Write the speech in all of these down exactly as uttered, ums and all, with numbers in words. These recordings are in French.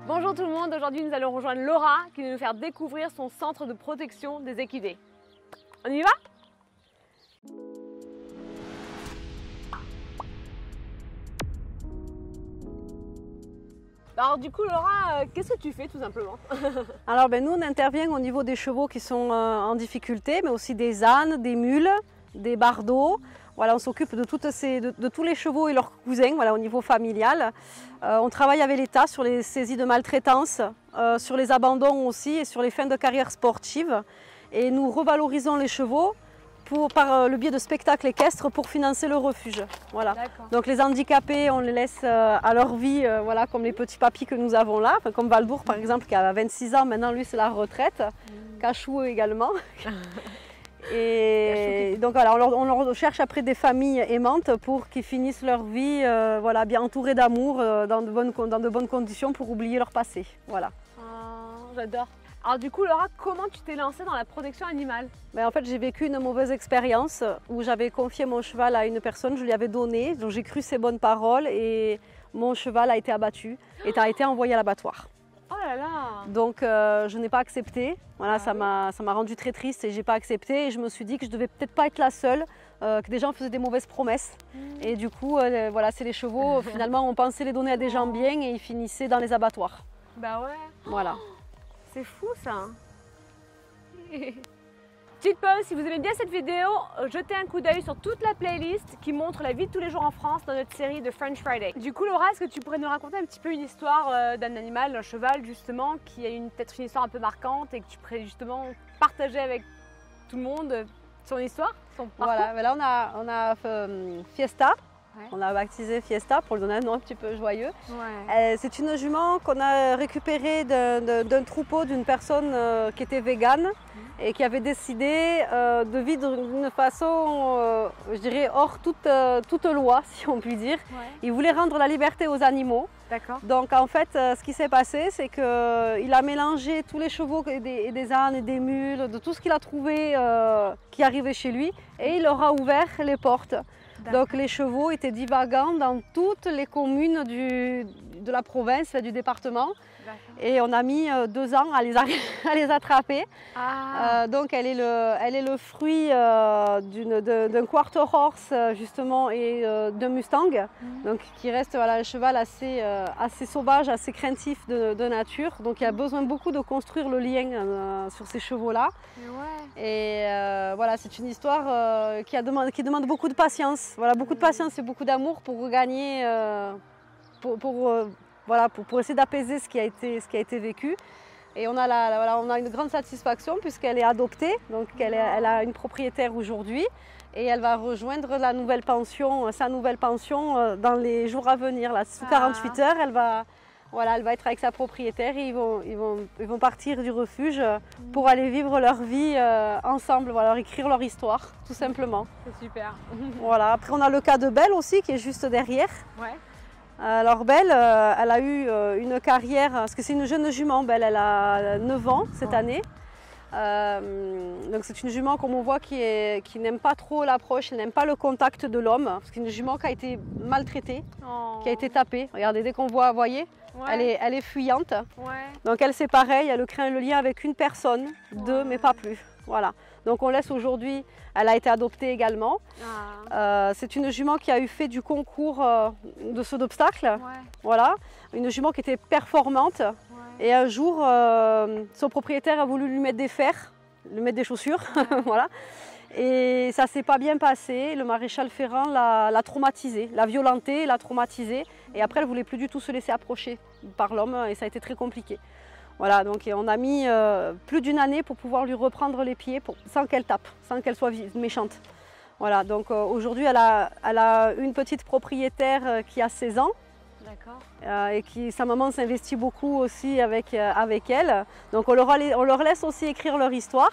Bonjour tout le monde, aujourd'hui nous allons rejoindre Laura qui va nous faire découvrir son centre de protection des équidés. On y va? Alors du coup Laura, euh, qu'est-ce que tu fais tout simplement? Alors ben, nous on intervient au niveau des chevaux qui sont euh, en difficulté, mais aussi des ânes, des mules, des bardeaux. Voilà, on s'occupe de, toutes ces, de, de tous les chevaux et leurs cousins voilà, au niveau familial. Euh, on travaille avec l'État sur les saisies de maltraitance, euh, sur les abandons aussi et sur les fins de carrière sportive. Et nous revalorisons les chevaux pour, par le biais de spectacles équestres pour financer le refuge. Voilà. Donc les handicapés, on les laisse euh, à leur vie, euh, voilà, comme les petits papis que nous avons là, enfin, comme Valdour par exemple qui a vingt-six ans, maintenant lui c'est la retraite, mmh. Cachou également. Et donc voilà, on leur, on leur cherche après des familles aimantes pour qu'ils finissent leur vie euh, voilà, bien entourés d'amour, euh, dans, de bonnes, dans de bonnes conditions pour oublier leur passé. Voilà. Oh, j'adore. Alors du coup Laura, comment tu t'es lancée dans la protection animale? Ben, en fait j'ai vécu une mauvaise expérience où j'avais confié mon cheval à une personne, je lui avais donné, donc j'ai cru ses bonnes paroles et mon cheval a été abattu et a été envoyé à l'abattoir. Oh là là. Donc euh, je n'ai pas accepté, voilà, ah, ça m'a rendu très triste et j'ai pas accepté et je me suis dit que je devais peut-être pas être la seule, euh, que des gens faisaient des mauvaises promesses mmh. et du coup euh, voilà, c'est les chevaux, finalement on pensait les donner à des gens bien et ils finissaient dans les abattoirs. Bah ouais. Voilà. C'est fou ça. Petite pause, si vous aimez bien cette vidéo, jetez un coup d'œil sur toute la playlist qui montre la vie de tous les jours en France dans notre série de French Friday. Du coup Laura, est-ce que tu pourrais nous raconter un petit peu une histoire d'un animal, d'un cheval justement, qui a une peut-être une histoire un peu marquante et que tu pourrais justement partager avec tout le monde son histoire, son parcours? Voilà, là on a, on a euh, Fiesta. Ouais. On l'a baptisé Fiesta pour lui donner un nom un petit peu joyeux. Ouais. Euh, c'est une jument qu'on a récupérée d'un troupeau d'une personne euh, qui était végane mmh. et qui avait décidé euh, de vivre d'une façon, euh, je dirais, hors toute, euh, toute loi, si on peut dire. Ouais. Il voulait rendre la liberté aux animaux. Donc en fait, euh, ce qui s'est passé, c'est qu'il euh, a mélangé tous les chevaux et des, et des ânes et des mules, de tout ce qu'il a trouvé euh, qui arrivait chez lui, et il leur a ouvert les portes. Donc les chevaux étaient divagants dans toutes les communes du, de la province, du département. Et on a mis euh, deux ans à les, à les attraper. Ah. Euh, donc elle est le, elle est le fruit euh, d'un quarter horse justement et euh, d'un mustang. Mmh. Donc qui reste voilà, un cheval assez, euh, assez sauvage, assez craintif de, de nature. Donc il y a besoin beaucoup de construire le lien euh, sur ces chevaux-là. Ouais. Et euh, voilà, c'est une histoire euh, qui, a demande, qui demande beaucoup de patience. Voilà, beaucoup de patience et beaucoup d'amour pour regagner, euh, pour, pour, euh, voilà, pour, pour essayer d'apaiser ce qui a été, ce qui a été vécu. Et on a, la, voilà, on a une grande satisfaction puisqu'elle est adoptée, donc elle, est, elle a une propriétaire aujourd'hui et elle va rejoindre la nouvelle pension, sa nouvelle pension dans les jours à venir. Là, sous quarante-huit heures, elle va, voilà, elle va être avec sa propriétaire et ils vont, ils vont, ils vont partir du refuge pour aller vivre leur vie euh, ensemble, voilà, écrire leur histoire, tout simplement. C'est super. Voilà. Après, on a le cas de Belle aussi qui est juste derrière. Ouais. Alors Belle, euh, elle a eu euh, une carrière, parce que c'est une jeune jument, Belle, elle a neuf ans cette année. Euh, donc c'est une jument comme on voit qui, est, qui n'aime pas trop l'approche, elle n'aime pas le contact de l'homme, parce que c'est une jument qui a été maltraitée, oh. qui a été tapée. Regardez, dès qu'on voit, voyez, ouais. elle, est, elle est fuyante. Ouais. Donc elle c'est pareil, elle craint le lien avec une personne, ouais. deux, mais pas plus. Voilà. Donc on laisse aujourd'hui, elle a été adoptée également. Ah. Euh, c'est une jument qui a eu fait du concours euh, de saut d'obstacle. Ouais. Voilà. Une jument qui était performante. Ouais. Et un jour, euh, son propriétaire a voulu lui mettre des fers, lui mettre des chaussures. Ouais. Voilà. Et ça ne s'est pas bien passé. Le maréchal Ferrand l'a traumatisée, l'a violentée, l'a traumatisée. Et après, elle ne voulait plus du tout se laisser approcher par l'homme et ça a été très compliqué. Voilà, donc on a mis euh, plus d'une année pour pouvoir lui reprendre les pieds pour, sans qu'elle tape, sans qu'elle soit méchante. Voilà, donc euh, aujourd'hui elle a, elle a une petite propriétaire euh, qui a seize ans. D'accord. Euh, et qui, sa maman s'investit beaucoup aussi avec, euh, avec elle. Donc on leur, on leur laisse aussi écrire leur histoire.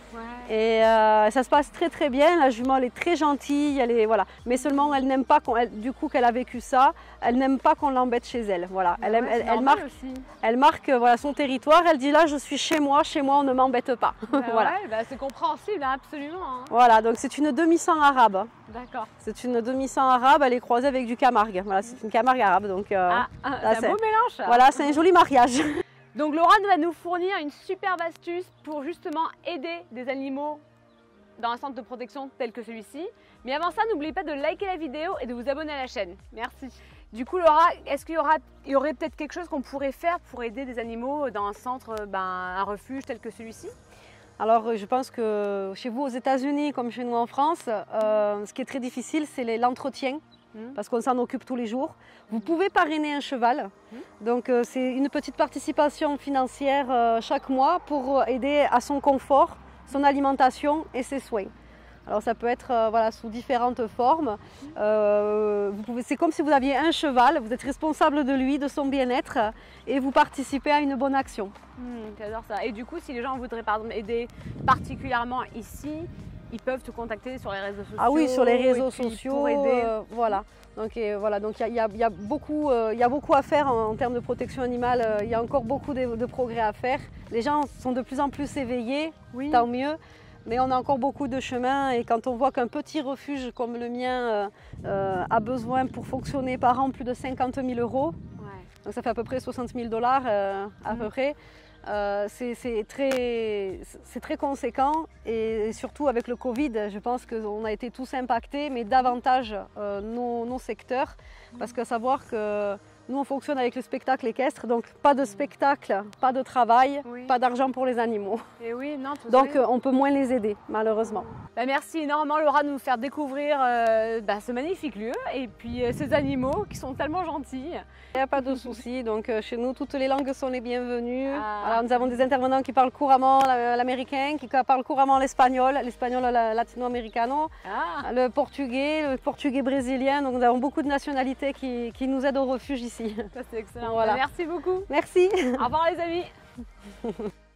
Ouais. Et euh, ça se passe très très bien. La jument elle est très gentille, elle est, voilà. Mais seulement elle n'aime pas, qu'on, elle, du coup qu'elle a vécu ça, elle n'aime pas qu'on l'embête chez elle. Voilà. Elle, aime, ouais, elle, elle marque, aussi. elle marque voilà, son territoire, elle dit là je suis chez moi, chez moi on ne m'embête pas. Bah voilà. Ouais, bah c'est compréhensible, hein, absolument. Hein. Voilà, donc c'est une demi-sang arabe. D'accord. C'est une demi-sang arabe, elle est croisée avec du Camargue. Voilà, c'est une Camargue arabe. Donc, euh, ah, ah, c'est un beau mélange. Ça. Voilà, c'est un joli mariage. Donc Laura va nous fournir une superbe astuce pour justement aider des animaux dans un centre de protection tel que celui-ci. Mais avant ça, n'oubliez pas de liker la vidéo et de vous abonner à la chaîne. Merci. Du coup Laura, est-ce qu'il y, aura, il y aurait peut-être quelque chose qu'on pourrait faire pour aider des animaux dans un centre, ben, un refuge tel que celui-ci? Alors je pense que chez vous aux États-Unis comme chez nous en France, euh, ce qui est très difficile c'est l'entretien. Mmh. Parce qu'on s'en occupe tous les jours. Vous pouvez parrainer un cheval, mmh. donc euh, c'est une petite participation financière euh, chaque mois pour aider à son confort, son alimentation et ses soins. Alors ça peut être euh, voilà, sous différentes formes. Euh, vous pouvez, c'est comme si vous aviez un cheval, vous êtes responsable de lui, de son bien-être et vous participez à une bonne action. Mmh, j'adore ça. Et du coup, si les gens voudraient par exemple, aider particulièrement ici, ils peuvent te contacter sur les réseaux sociaux. Ah oui, sur les réseaux sociaux, pour aider. Euh, voilà. Donc il voilà, donc, y, y, y, a beaucoup, euh, y a beaucoup à faire en, en termes de protection animale. Il y a encore beaucoup de, de progrès à faire. Les gens sont de plus en plus éveillés, oui. Tant mieux. Mais on a encore beaucoup de chemin et quand on voit qu'un petit refuge comme le mien euh, euh, a besoin pour fonctionner par an plus de cinquante mille euros, ouais. Donc ça fait à peu près soixante mille dollars euh, à mmh. peu près. Euh, c'est très, très conséquent et surtout avec le Covid, je pense qu'on a été tous impactés, mais davantage euh, nos, nos secteurs, parce qu'à savoir que nous on fonctionne avec le spectacle équestre, donc pas de spectacle, pas de travail, oui. Pas d'argent pour les animaux. Et oui, non, tout donc euh, on peut moins les aider malheureusement. Bah, merci énormément Laura de nous faire découvrir euh, bah, ce magnifique lieu et puis euh, ces animaux qui sont tellement gentils. Il n'y a pas de souci, donc euh, chez nous toutes les langues sont les bienvenues. Ah. Alors, nous avons des intervenants qui parlent couramment l'américain, qui parlent couramment l'espagnol, l'espagnol latino-américano, ah. le portugais, le portugais brésilien, donc nous avons beaucoup de nationalités qui, qui nous aident au refuge ici. Ça c'est excellent, voilà. Merci beaucoup. Merci. Au revoir les amis.